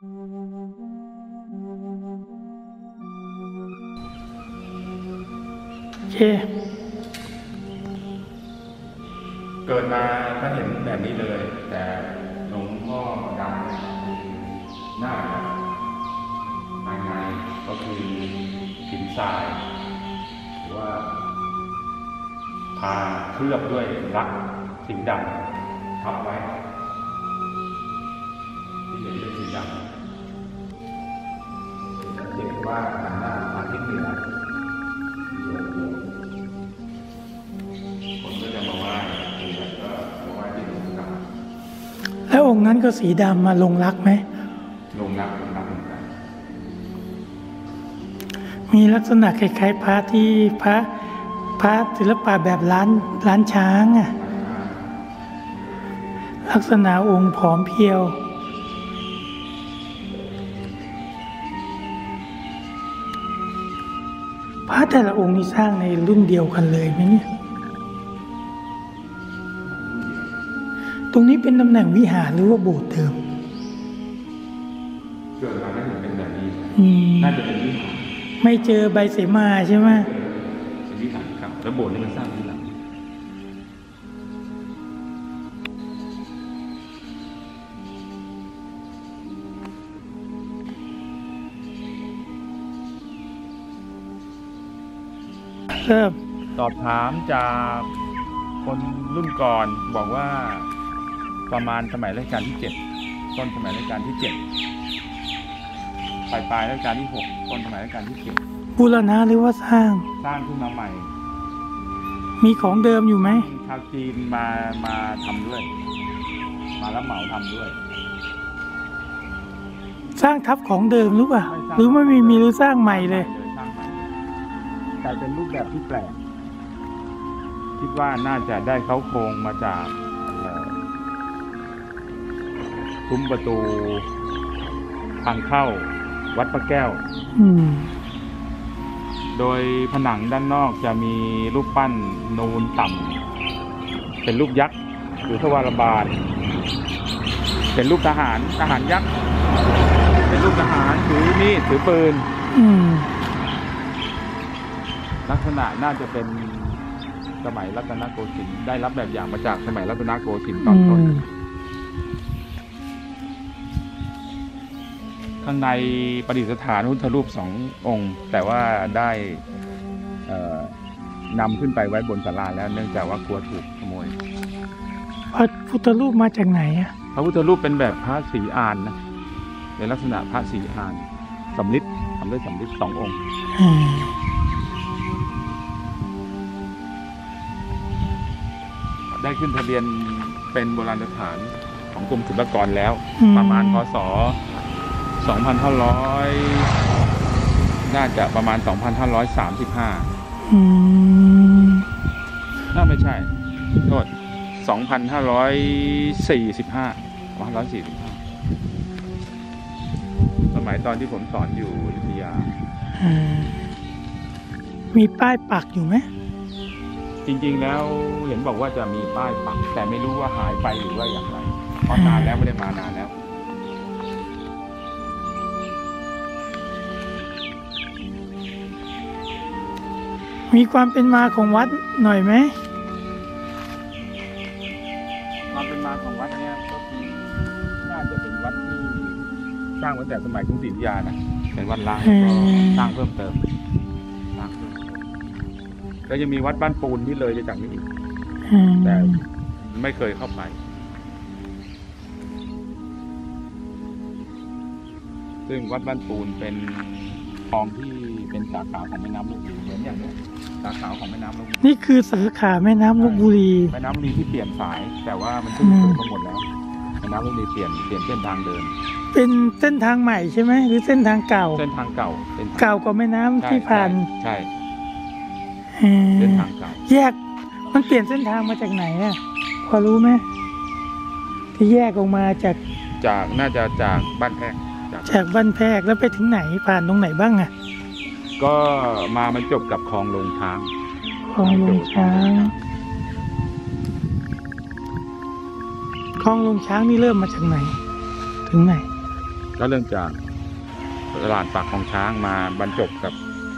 โอเคเกิดมาก็เห็นแบบนี้เลยแต่หลวงพ่อดำหน้าภายในก็คือหินทรายหรือว่าทาเคลือบด้วยรักสีดำทับไว้ที่เห็นเป็นสีดำสังเกตว่าทางด้านทางทิศเหนือคนก็จะมาไหว้ก็มาไหว้ที่หลวงพ่อดำแล้วองค์นั้นก็สีดำมาลงรักไหมลงรักเหมือนกันมีลักษณะคล้ายๆพระที่พระศิลปะแบบล้านช้างอ่ะลักษณะองค์ผอมเพรียวพระแต่ละองค์นี่สร้างในรุ่นเดียวกันเลยไหมเนี่ยตรงนี้เป็นตำแหน่งวิหารหรือว่าโบสถ์เดิมเกิดมาไม่เห็นเป็นแบบนี้น่าจะเป็นวิหารไม่เจอใบเสมาใช่ไหมเป็นวิหารครับแล้วโบสถ์นี่มันสร้างที่หลังสอบถามจากคนรุ่นก่อนบอกว่าประมาณสมัยรัชกาลที่7ต้นสมัยรัชกาลที่7ปลายรัชกาลที่6ต้นสมัยรัชกาลที่7 บูรณะหรือว่าสร้างขึ้นมาใหม่มีของเดิมอยู่ไหมชาวจีนมาทำด้วยมารับเหมาทำด้วยสร้างทับของเดิมหรือเปล่าหรือไม่มีหรือสร้างใหม่เลยแต่เป็นรูปแบบที่แปลกคิดว่าน่าจะได้เข้าโครงมาจากซุ้มประตูทางเข้าวัดพระแก้วโดยผนังด้านนอกจะมีรูปปั้นนูนต่ำเป็นรูปยักษ์หรือทวารบาลเป็นรูปทหารยักษ์เป็นรูปทหารถือมีดถือปืนลักษณะน่าจะเป็นสมัยรัตนโกสินทร์ได้รับแบบอย่างมาจากสมัยรัตนโกสินทร์ตอนต้นข้างในประดิษฐานพุทธรูป2 องค์แต่ว่าได้นำขึ้นไปไว้บนศาลาแล้วเนื่องจากว่ากลัวถูกขโมยพระพุทธรูปมาจากไหนอ่ะพระพุทธรูปเป็นแบบพระศรีอานนะเป็นลักษณะพระศรีอานสำริดทำด้วยสำริด2 องค์ได้ขึ้นทะเบียนเป็นโบราณสถานของกรมศิลปากรแล้วประมาณพ.ศ. 2,500น่าจะประมาณ 2,535น่าไม่ใช่โทษ 2,545 สมัยตอนที่ผมสอนอยู่อยุธยามีป้ายปักอยู่ไหมจริงๆแล้วเห็นบอกว่าจะมีป้ายปักแต่ไม่รู้ว่าหายไปหรือว่าอย่างไรเพราะนานแล้วไม่ได้มานานแล้วมีความเป็นมาของวัดหน่อยไหมความเป็นมาของวัดเนี่ยก็คือน่าจะเป็นวัดที่สร้างตั้งแต่สมัยกรุงศรีอยุธยานะเป็นวัดล้างแล้วก็สร้างเพิ่มเติมแล้วยังมีวัดบ้านปูนที่เลยจากนี้อีกแต่ไม่เคยเข้าไปซึ่งวัดบ้านปูนเป็นคลองที่เป็นสาขาของแม่น้ำลพบุรีเหมือนอย่างนี้สาขาของแม่น้ำลพบุรีนี่คือสาขาแม่น้ำลพบุรีแม่น้ำลพบุรีที่เปลี่ยนสายแต่ว่ามันขึ้นมาหมดแล้วแม่น้ำลพบุรีเปลี่ยนเส้นทางเดินเป็นเส้นทางใหม่ใช่ไหมหรือเส้นทางเก่าเส้นทางเก่ากว่าแม่น้ำที่ผ่านใช่เส้นทางเก่าแยกมันเปลี่ยนเส้นทางมาจากไหนอ่ะพอรู้ไหมที่แยกออกมาจากน่าจะจากบ้านแพกจากบ้านแพกแล้วไปถึงไหนผ่านตรงไหนบ้างอ่ะก็มันจบกับคลองลงช้างคลองลงช้างนี่เริ่มมาจากไหนถึงไหนก็เริ่มจากตลาดปากของช้างมาบรรจบกับ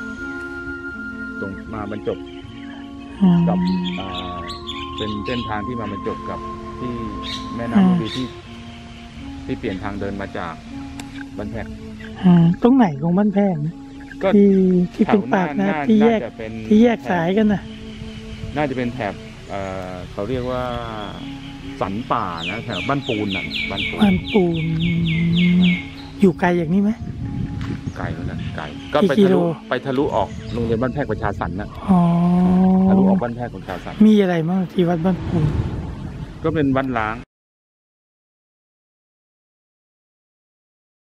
อืมกับเป็นเส้นทางที่มาบรรจบกับที่แม่น้ำมูลที่เปลี่ยนทางเดินมาจากบ้านแพกตรงไหนของบ้านแพงนะก็ที่เป็นปากนะที่แยกจะเป็นที่แยกสายกันนะน่าจะเป็นแถบเขาเรียกว่าสันป่านะแถวบ้านปูนน่ะบ้านปูนบ้านปูนอยู่ไกลอย่างนี้ไหมไกลเหมือนกันไกลก็กี่กิโลไปทะลุออกโรงเรียนบ้านแพกประชาสรรค์นะอ๋อทะลุออกบ้านแพกประชาสรรค์มีอะไรบ้างที่วัดบ้านปูนก็เป็นวัดล้าง